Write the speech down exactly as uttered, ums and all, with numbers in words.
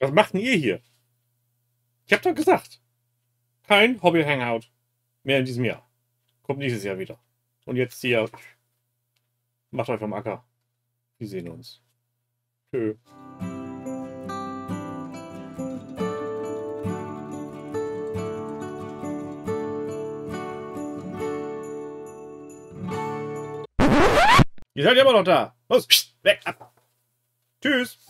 Was macht denn ihr hier? Ich hab doch gesagt. Kein Hobby-Hangout mehr in diesem Jahr. Kommt nächstes Jahr wieder. Und jetzt hier. Macht euch vom Acker. Wir sehen uns. Tschö. Ihr seid ja immer noch da. Los, weg, ab. Tschüss.